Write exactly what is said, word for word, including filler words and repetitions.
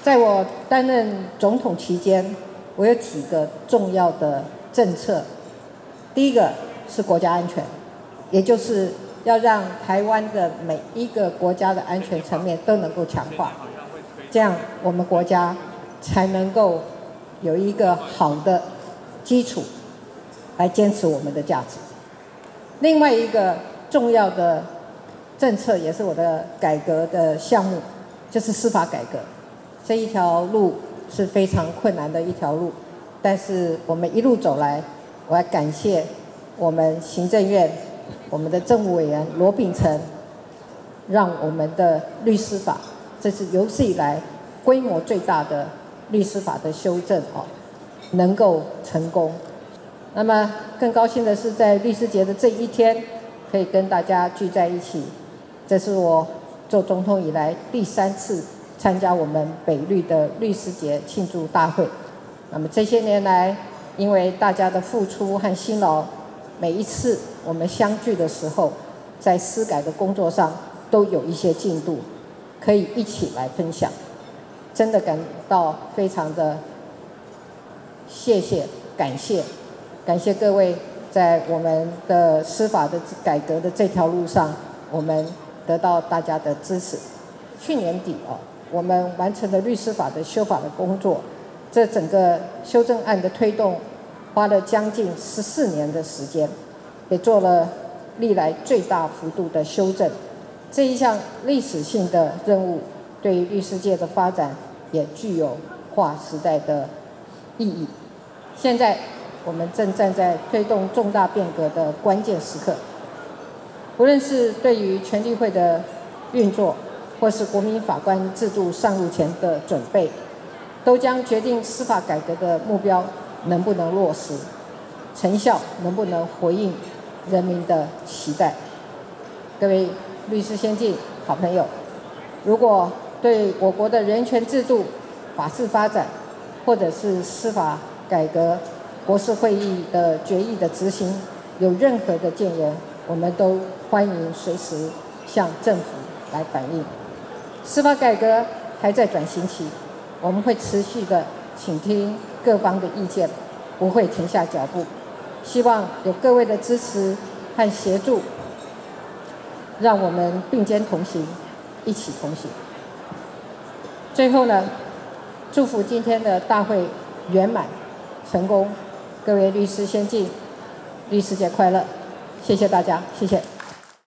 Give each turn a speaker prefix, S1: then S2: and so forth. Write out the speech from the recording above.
S1: 在我担任总统期间，我有几个重要的政策。第一个是国家安全，也就是要让台湾的每一个国家的安全层面都能够强化，这样我们国家才能够有一个好的基础来坚持我们的价值。另外一个重要的政策也是我的改革的项目，就是司法改革。这一条路是非常困难的一条路，但是我们一路走来，我要感谢我们行政院我们的政务委员罗秉成，让我们的律师法，这是有史以来规模最大的律师法的修正哦，能够成功。那么更高兴的是，在律师节的这一天，可以跟大家聚在一起。这是我做总统以来第三次参加我们北律的律师节庆祝大会。那么这些年来，因为大家的付出和辛劳，每一次我们相聚的时候，在司改的工作上都有一些进度，可以一起来分享。真的感到非常的谢谢、感谢，感谢各位在我们的司法的改革的这条路上，我们得到大家的支持。去年底哦，我们完成了律师法的修法的工作，这整个修正案的推动花了将近十四年的时间，也做了历来最大幅度的修正。这一项历史性的任务，对于律师界的发展也具有划时代的意义。现在我们正站在推动重大变革的关键时刻，无论是对于全律会的运作，或是国民法官制度上路前的准备，都将决定司法改革的目标能不能落实，成效能不能回应人民的期待。各位律师先进好朋友，如果对我国的人权制度、法治发展，或者是司法改革国是会议的决议的执行有任何的建言，我们都欢迎随时向政府来反映。司法改革还在转型期，我们会持续的倾听各方的意见，不会停下脚步。希望有各位的支持和协助，让我们并肩同行，一起同行。最后呢，祝福今天的大会圆满成功，各位律师先进，律师节快乐！谢谢大家，谢谢。